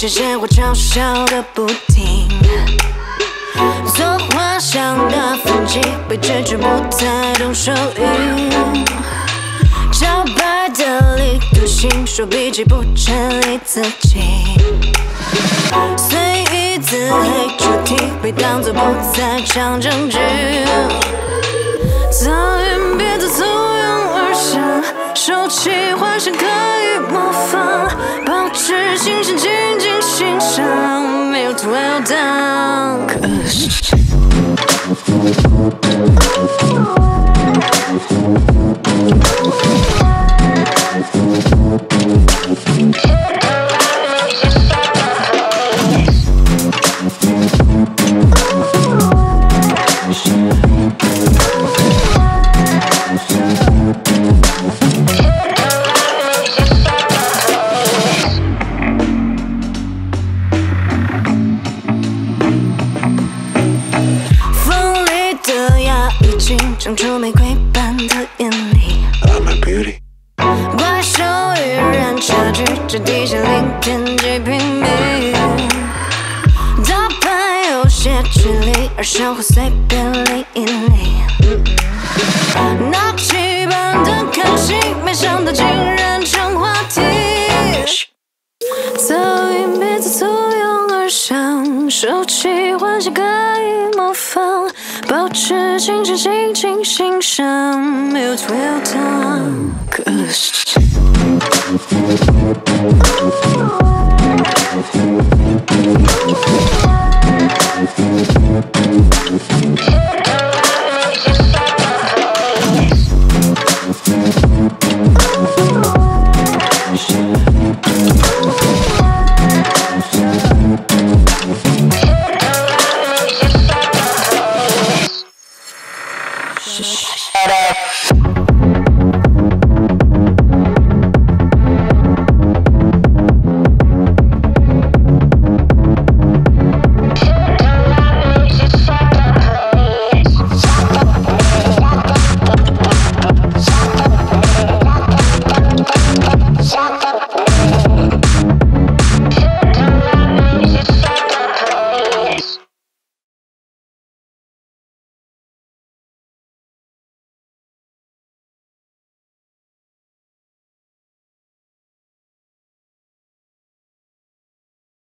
界鲜花嘲笑个不停。做画像的风景，被拒绝不再动手印。招牌的力度性，说笔记不整理自己。随意自黑主题，被当作不在场证据。早已别再簇拥而上，收起幻想可以模仿，保持心神静静欣赏，没有 dwell down。锋利的牙已经长出玫瑰般的眼力。怪兽与人差距只底下0.几平米，打牌有些距离，而生活随便理一理。拿起板凳看戏，没想到竟然成话题。早已别再簇拥而上，收起幻想可以模仿，保持心神静静欣赏，没有 dwell down。